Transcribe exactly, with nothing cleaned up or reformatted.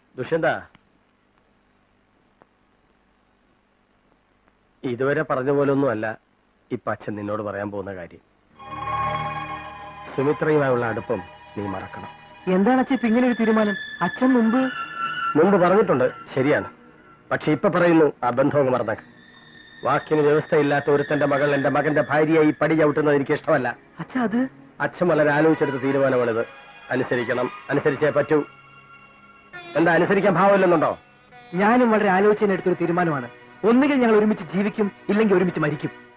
ദുഷ്യന്ത, ഇതുവരെ പറഞ്ഞ പോലൊന്നുമല്ല ഇപ്പൊ അച്ഛൻ നിന്നോട് പറയാൻ പോകുന്ന കാര്യം. സുമിത്രയുമായുള്ള അടുപ്പം നീ മറക്കണം. എന്താണ് അച്ഛൻ ഇപ്പൊ ഇങ്ങനെ ഒരു തീരുമാനം? അച്ഛൻ മുമ്പ് മുമ്പ് പറഞ്ഞിട്ടുണ്ട്, ശരിയാണ്. പക്ഷെ ഇപ്പൊ പറയുന്നു ആ ബന്ധവും മറന്നേക്ക്. വാക്കിന് വ്യവസ്ഥയില്ലാത്ത ഒരുത്തന്റെ മകൾ എന്റെ മകന്റെ ഭാര്യയായി പടി ചവിട്ടുന്നത് എനിക്ക് ഇഷ്ടമല്ല. അച്ഛൻ അത് അച്ഛൻ വളരെ ആലോചിച്ചെടുത്ത തീരുമാനമാണിത്. അനുസരിക്കണം, അനുസരിച്ചേ പറ്റൂ. എന്താ അനുസരിക്കാൻ ഭാവമില്ലെന്നുണ്ടോ? ഞാനും വളരെ ആലോചിച്ചെടുത്തൊരു തീരുമാനമാണ്. ഒന്നുകിൽ ഞങ്ങൾ ഒരുമിച്ച് ജീവിക്കും, ഇല്ലെങ്കിൽ ഒരുമിച്ച് മരിക്കും.